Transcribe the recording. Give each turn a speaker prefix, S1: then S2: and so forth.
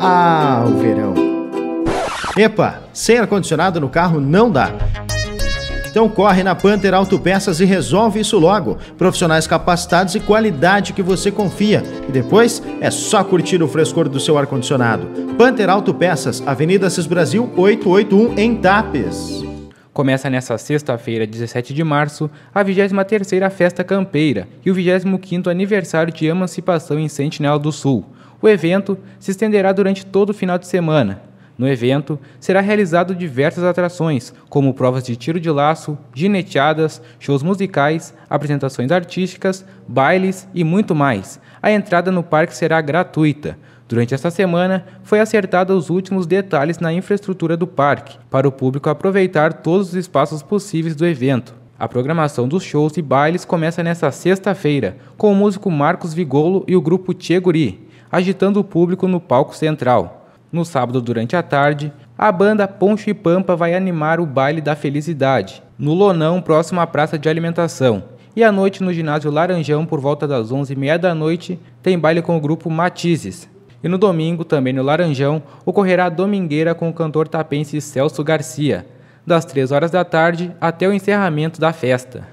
S1: Ah, o verão. Epa, sem ar-condicionado no carro não dá. Então corre na Panther Autopeças e resolve isso logo. Profissionais capacitados e qualidade que você confia. E depois é só curtir o frescor do seu ar-condicionado. Panther Autopeças, Avenida Assis Brasil 881 em Tapes.
S2: Começa nesta sexta-feira, 17 de março, a 23ª Festa Campeira e o 25º aniversário de emancipação em Sentinela do Sul. O evento se estenderá durante todo o final de semana. No evento, será realizado diversas atrações, como provas de tiro de laço, gineteadas, shows musicais, apresentações artísticas, bailes e muito mais. A entrada no parque será gratuita. Durante esta semana, foi acertado os últimos detalhes na infraestrutura do parque, para o público aproveitar todos os espaços possíveis do evento. A programação dos shows e bailes começa nesta sexta-feira, com o músico Marcos Vigolo e o grupo Tchê Guri, agitando o público no palco central. No sábado, durante a tarde, a banda Poncho e Pampa vai animar o Baile da Felicidade, no Lonão, próximo à Praça de Alimentação. E à noite, no ginásio Laranjão, por volta das 11h30 da noite, tem baile com o grupo Matizes. E no domingo, também no Laranjão, ocorrerá a domingueira com o cantor tapense Celso Garcia, das 3 horas da tarde até o encerramento da festa.